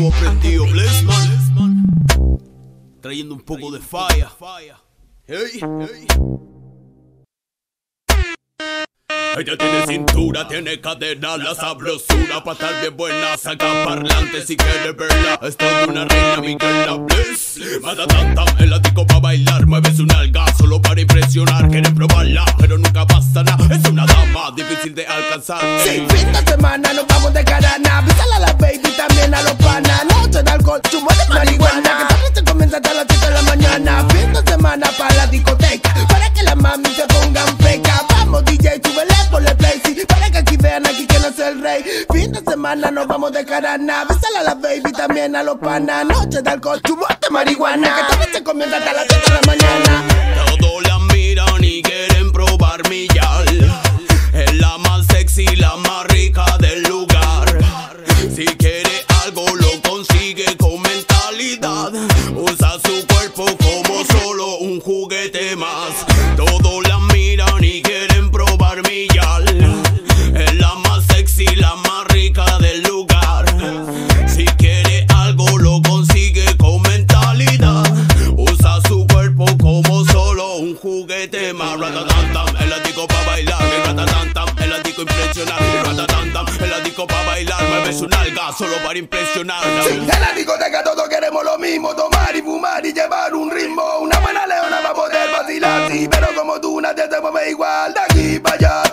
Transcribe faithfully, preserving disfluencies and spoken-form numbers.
Todo prendido, Blessman. Trayendo un poco de falla. Hey, hey. Ella tiene cintura, tiene cadera, la sabrosura pa' estar bien buena, saca parlante si quiere verla. Esta es una reina, Micaela Bliss. Mata tanta, el ático pa' bailar, mueve su nalga solo para impresionar. Quieren probarla, pero nunca pasa nada. Es una dama difícil de alcanzar. Sí, fin de semana nos vamos de carana. Avísale a la baby, también a los panas. Noche de alcohol, chumo de marihuana. Que tarde se comienza hasta las siete de la mañana. Fin de semana para la discoteca, para que las mami se pongan fecas. Vamos D J, súbele por el play, sí, para que aquí vean aquí que no es el rey. Fin de semana nos vamos de carana. Avísale a la baby, también a los panas. Noche de alcohol, chumo de marihuana. Que tarde se comienza hasta las siete de la mañana. Todos la miran y quieren probar mi yal. Es la más sexy, la más rica del lugar. Si quiere algo lo consigue con mentalidad. Usa su cuerpo como solo un juguete más. Todos la miran y quieren probar mi yal. Es la más sexy, la más rica del lugar. Si quiere algo lo consigue con mentalidad. Usa su cuerpo como solo un juguete más. Ratatantam, el ático pa' bailar. Ratatantam, el ático impresionar. Ratatantam, el ático pa' bailar. Mueve su nalga solo para impresionar. Sí, en la discoteca todos queremos lo mismo. Tomar y fumar y llevar un ritmo. Una buena leona va a poder vacilar, sí, pero como tú nadie te mueve igual. De aquí para allá